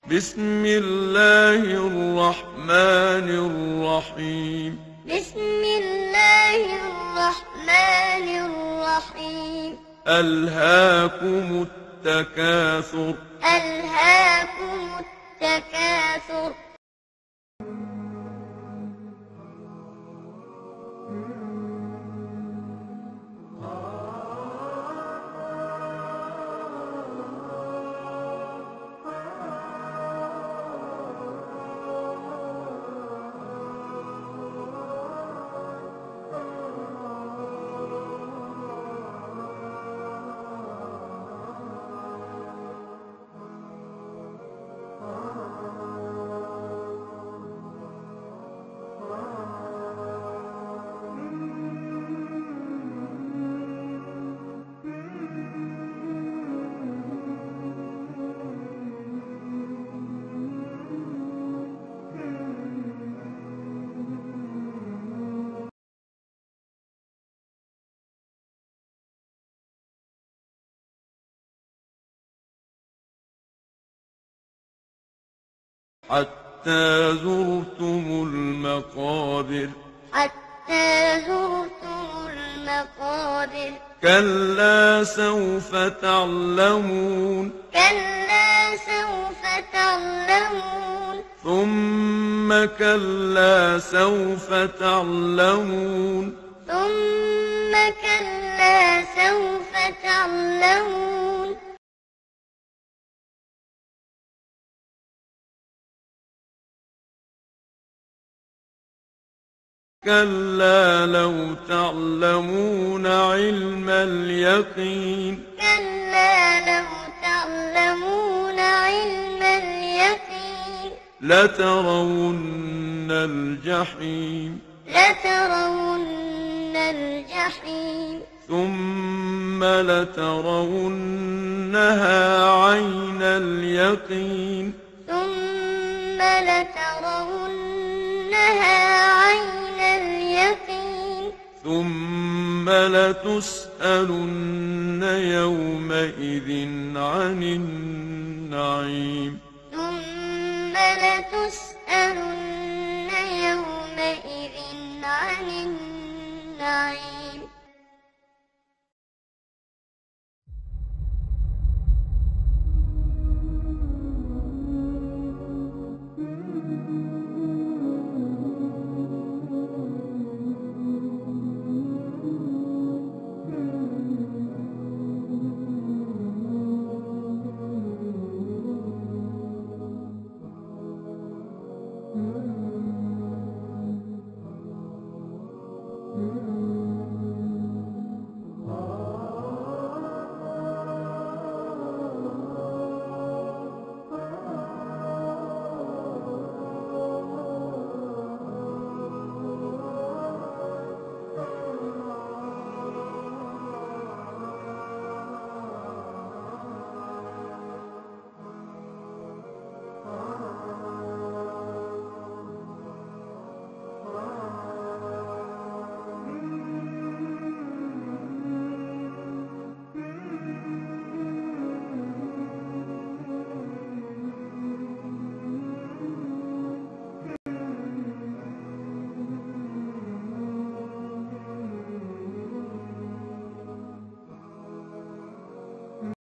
بسم الله الرحمن الرحيم. بسم الله الرحمن الرحيم. ألهاكم التكاثر. ألهاكم التكاثر. حتى زرتم المقابر. حتى زرتم المقابر. كلا سوف تعلمون. كلا سوف تعلمون. ثم كلا سوف تعلمون. ثم كلا سوف تعلمون. كلا لو تعلمون علم اليقين. كلا لو تعلمون علم اليقين. لترون الجحيم. لترون الجحيم. ثم لترونها عين اليقين. ثم لترونها عين اليقين. ثم لتسألن يومئذ عن النعيم. ثم لتسألن يومئذ عن النعيم. Mm-hmm.